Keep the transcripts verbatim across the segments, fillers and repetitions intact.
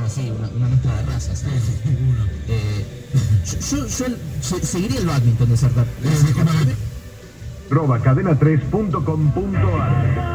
no, sí, una, una mezcla de razas. Sí, sí, uno. Eh, yo, yo, yo se, seguiría el badminton de Sardar. Roba cadena tres punto com punto ar.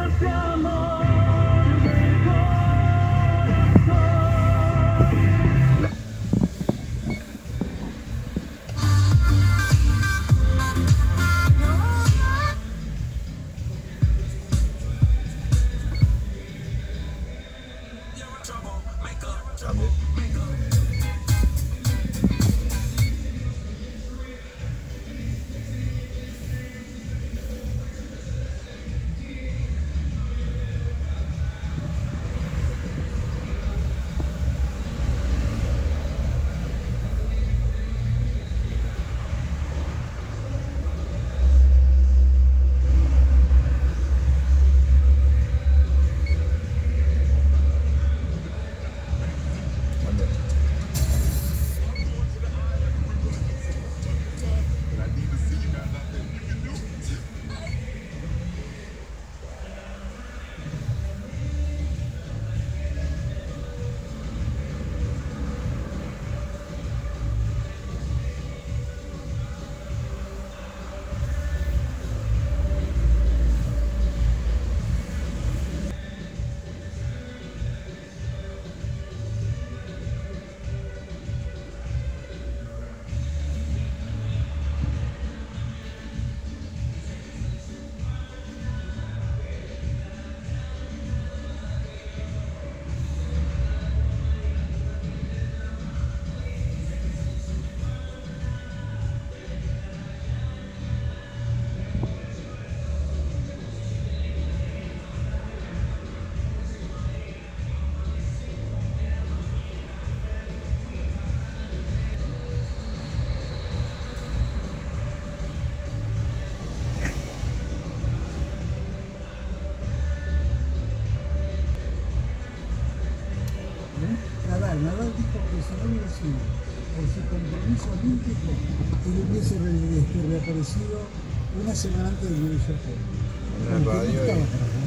Nadal, Nadal dijo que si no hubiera sido por su compromiso olímpico, él hubiese re, este, reaparecido una semana antes del U S J. En la radio. No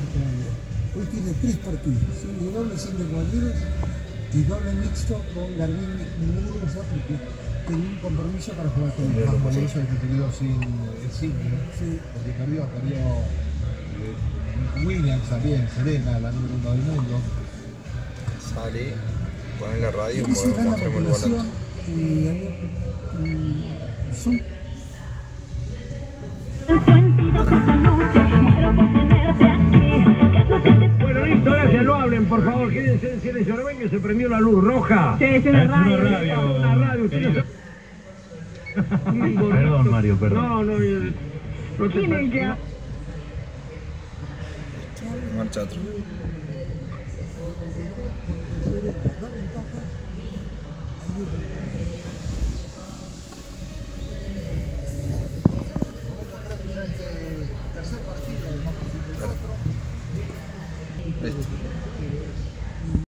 y... Hoy tiene tres partidos, de doble sin de cuadrillas y doble mixto con Garbín Muguruza, porque tenía un compromiso para jugar con el Por eso es que se quedó sin el Sydney, sí. Porque perdió, perdió eh, Williams también, Serena, la número uno del mundo. Sale, pone la radio y se gana la mostremos el población volante. y había, son Bueno, listo, gracias, no hablen, por favor, quédense en silencio, no ven que se prendió la luz roja. Sí, es una radio. Una radio, una radio, ustedes no- Perdón, Mario, perdón. No, no, no, no te Tienen que... Marcha otro. da ventaja.